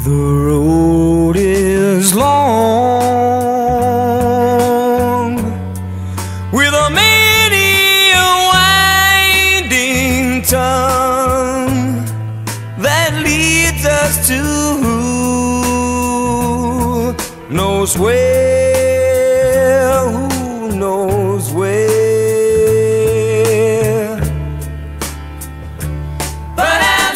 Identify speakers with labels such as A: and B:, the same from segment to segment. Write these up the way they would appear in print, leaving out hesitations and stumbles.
A: The road is long, with a many a winding tongue that leads us to who knows where, who knows where. But I'm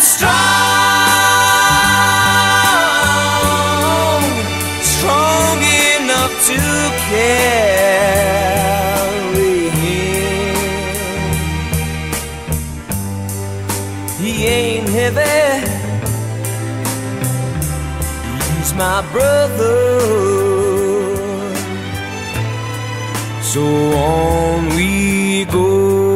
A: strong enough to carry him. He ain't heavy, he's my brother. So on we go.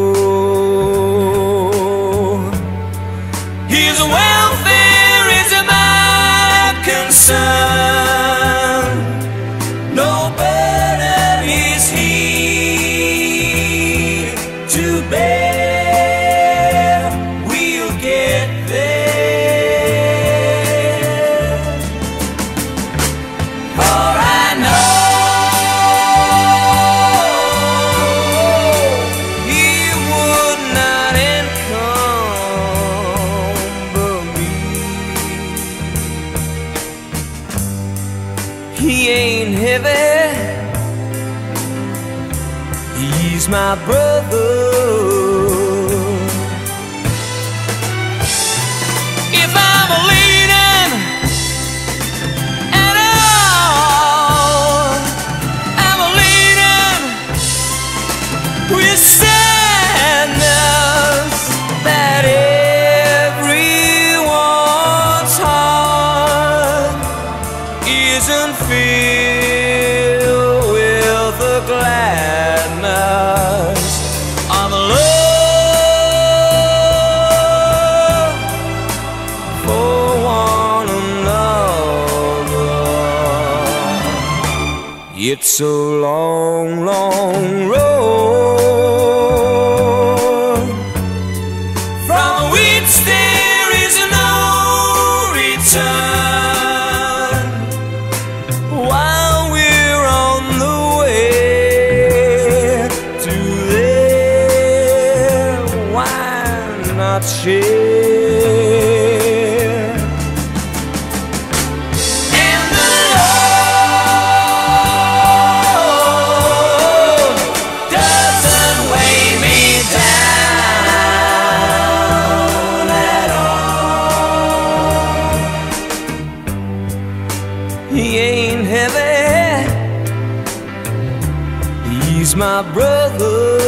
A: His welfare is my concern. No burden is he to bear. We'll get there. For I know he would not encumber me. He ain't heavy, he's my brother. If I'm leaning at all, I'm leaning with sadness that everyone's heart isn't filled with the gladness of love for one another. It's a long, long road from which there is no return. While we're on the way to there, why not share? And the Lord doesn't weigh me down at all. He ain't heavy, he's my brother.